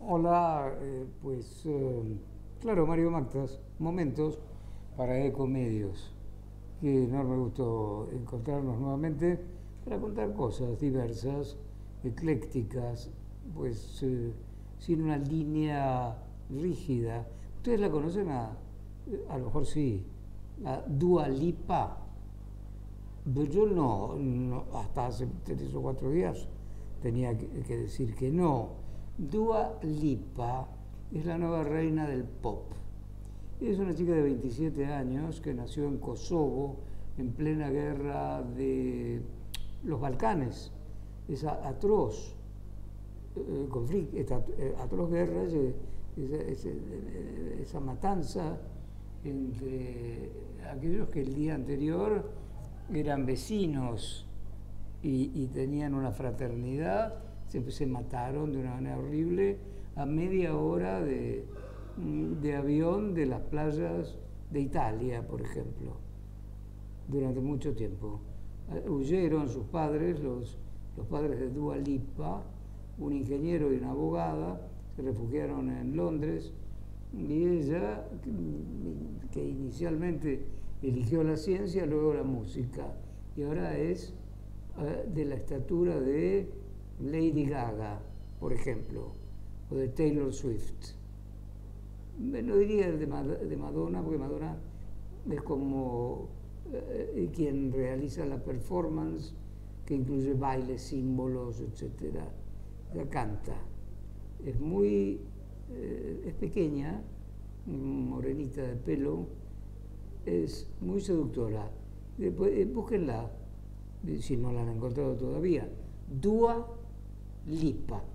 Hola, claro, Mario Mactas, momentos para Ecomedios. Qué enorme gusto encontrarnos nuevamente para contar cosas diversas, eclécticas, sin una línea rígida. ¿Ustedes la conocen a lo mejor sí, a Dua Lipa? Pero yo no, hasta hace 3 o 4 días tenía que decir que no. Dua Lipa es la nueva reina del pop. Es una chica de 27 años que nació en Kosovo en plena guerra de los Balcanes. Esa atroz conflicto, esta atroz guerra, esa matanza entre aquellos que el día anterior eran vecinos y tenían una fraternidad, se mataron de una manera horrible a media hora de avión de las playas de Italia, por ejemplo, durante mucho tiempo. Huyeron sus padres, los padres de Dua Lipa, un ingeniero y una abogada, se refugiaron en Londres y ella, que inicialmente eligió la ciencia, luego la música, y ahora es de la estatura de Lady Gaga, por ejemplo, o de Taylor Swift. No diría de Madonna, porque Madonna es como quien realiza la performance, que incluye bailes, símbolos, etcétera. Ella canta. Es pequeña, morenita de pelo, es muy seductora. Después, búsquenla, si no la han encontrado todavía. Dua Lipa.